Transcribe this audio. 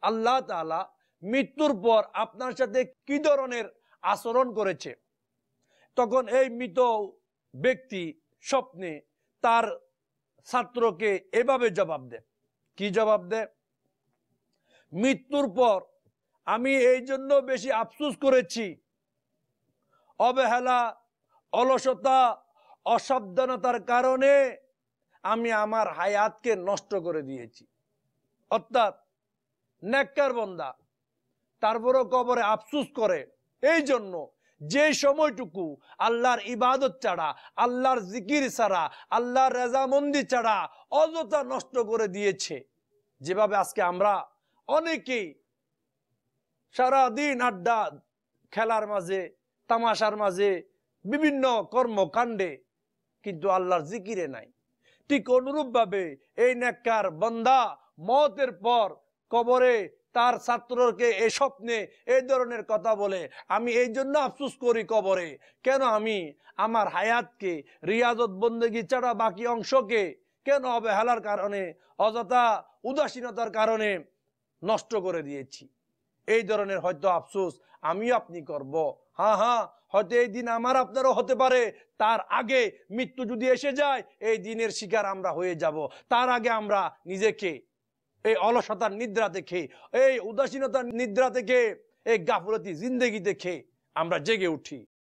আল্লাহ তাআলা মৃত্যুর পর আপনার সাথে কি ধরনের আচরণ করেছে। তখন এই মৃত ব্যক্তি স্বপ্নে তার ছাত্রকে এভাবে জবাব দেয়। কি জবাব দেয়? মৃত্যুর পর আমি এই জন্য বেশি আফসোস করেছি, অবহেলা, অলসতা, অসাবধানতার কারণে আমি আমার হায়াতকে নষ্ট করে দিয়েছি। অর্থাৎ নেককার বান্দা তারপরও কবরে আফসোস করে এই জন্য যে সময়টুকু আল্লাহর ইবাদত ছাড়া, আল্লাহর জিকির ছাড়া, আল্লাহর রেজামন্দি ছাড়া অযথা নষ্ট করে দিয়েছে। যেভাবে আজকে আমরা অনেকেই সারাদিন আড্ডা, খেলার মাঝে, তামাশার মাঝে, বিভিন্ন কর্মকাণ্ডে, কিন্তু আল্লাহর জিকিরে নাই। ঠিক অনুরূপ ভাবে এই নেককার বান্দা মওতের পর কবরে তার ছাত্রকে এই স্বপ্নে এই ধরনের কথা বলে, আমি এই জন্য আফসোস করি কবরে, কেন আমি আমার হায়াতকে রিয়াজত বন্দেগী ছাড়া বাকি অংশকে কেন অবহেলার কারণে, অযথা উদাসীনতার কারণে নষ্ট করে দিয়েছি। এই ধরনের হয়তো আফসোস আমিও আপনি করব। হ্যাঁ হ্যাঁ, হয়তো এই দিন আমার আপনারও হতে পারে। তার আগে মৃত্যু যদি এসে যায়, এই দিনের শিকার আমরা হয়ে যাব। তার আগে আমরা নিজেকে এই অলসতার নিদ্রা থেকে, এই উদাসীনতার নিদ্রা থেকে, এই গাফলতি জিন্দেগি থেকে আমরা জেগে উঠি।